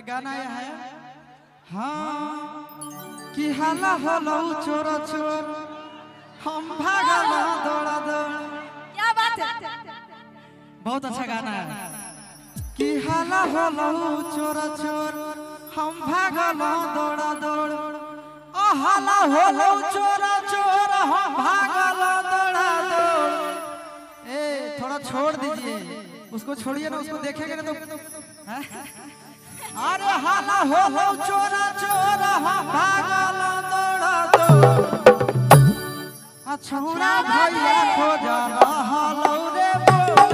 गाना यह है हाँ कि हाला होलो चोर चोर हम भागलो दौड़ा दौड़। क्या बात है, बहुत अच्छा गाना है कि हाला होलो चोर चोर हम भागलो दौड़ा दौड़। ओ हाला होलो चोर चोर हम भागलो दौड़ा दौड़। ए थोड़ा छोड़ दीजिए उसको, छोड़िए ना उसको, देखेंगे ना तो अरे हाला होलो चोर चोर हम भागलो दौड़ा दौड़। छौड़ा भैया खोजा हालो रे बोल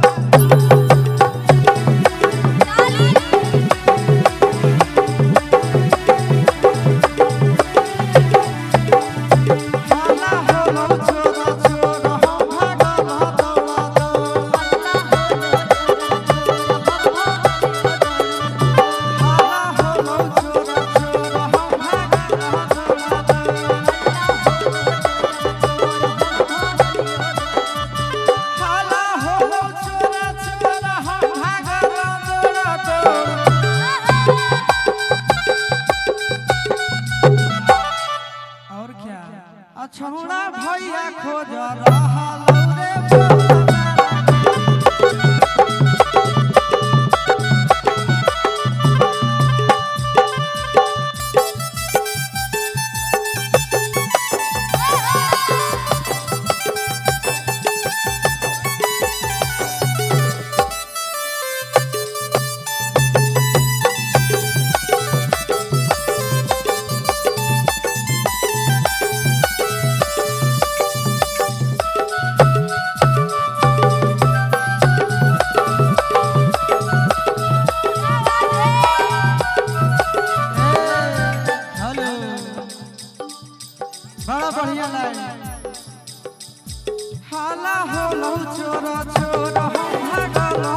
छौड़ा भैया खोज हालो रे बड़ा बढ़िया लाइन। हाला होलो चोर चोर हम भागलो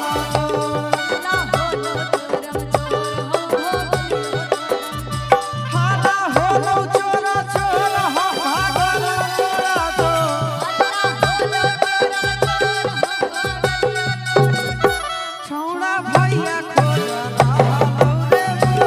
हाला होलो चोर चोर हम भागलो छौड़ा भैया खोज हालो रे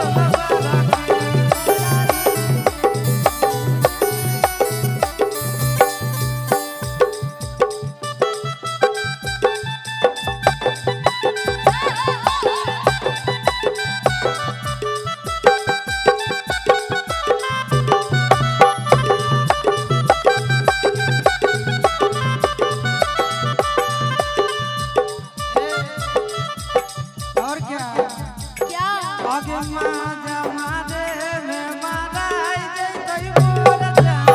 आगे माजा मारे में माराई जैतई मोर जान।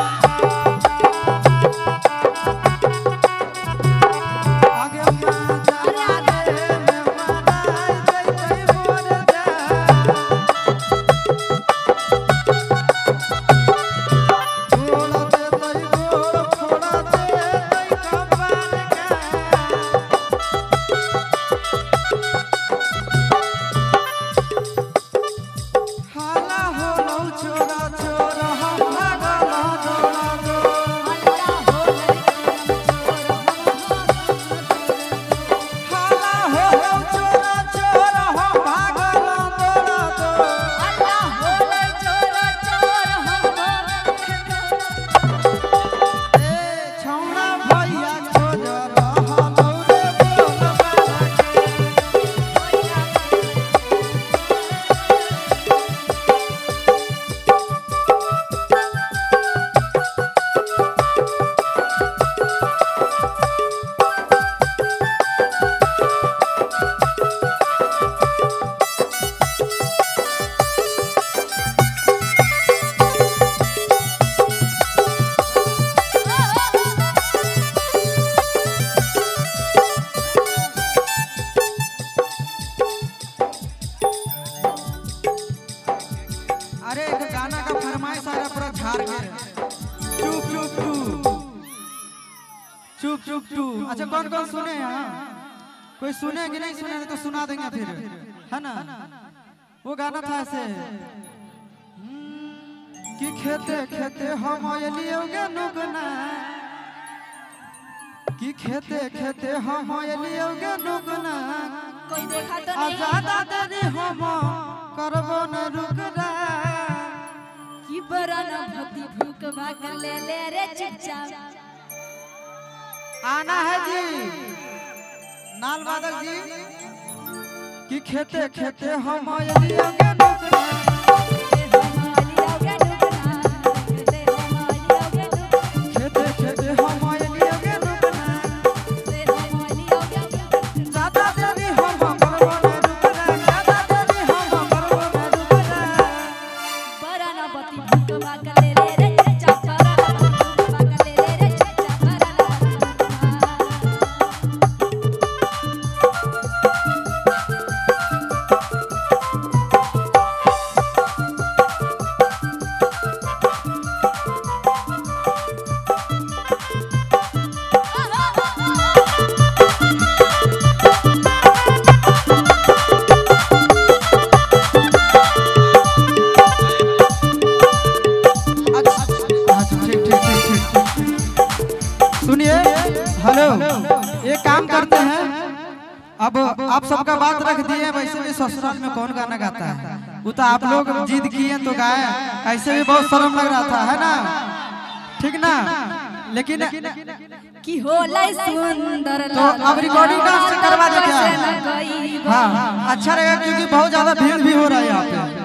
आगे माजा मारे में माराई जैतई मोर जान। छोड़ देतई गोड़ छोड़ देतई कपाल का। हाला होलो चोर चोर हम भागलो दौड़ा दौड़। हाला होलो चोर चोर हम भागलो दौड़ा दौड़। ए छौड़ा भैया खोज हालो रे बोल अरे एक गाना का फरमाइश आ रहा पूरा झाड़ के चुप चुप टू चुप चुप टू। अच्छा कौन कौन सुने यहाँ? कोई सुने कि नहीं सुने तो सुना देंगे फिर, है ना? वो गाना था ऐसे कि खेते खेते हम लियोगे नुगना, कि खेते खेते हम लियोगे नुगना। कोई देखा तो नहीं। ज्यादा देरी हम करबो न रुकना की बराना भक्ति भूख भाग ले ले रे चुपचाप आना है जी नाल बादल जी कि खेते खेते हम आइलियोगे रुकना खेते खेते हम आइलियोगे रुकना ज्यादा देरी हम करबो न रुकना ज्यादा देरी हम करबो न रुकना बराना भक्ति भूख भाग ले ले रे चुपचाप बराना भक्ति भूख भाग ले ले रे चुपचाप बराना सुनिए हेलो एक काम करते हैं अब आप सबका बात रख दिए वैसे भी ससुराल में कौन गाना गाता है वो तो आप लोग जिद किए तो गाए ऐसे भी बहुत शर्म लग रहा था है ना ठीक ना लेकिन की होला सुंदर तो अब रिकॉर्डिंग डांस करवा देते हैं हाँ अच्छा रहेगा क्योंकि बहुत ज्यादा भीड़ भी हो रहा है यहाँ पे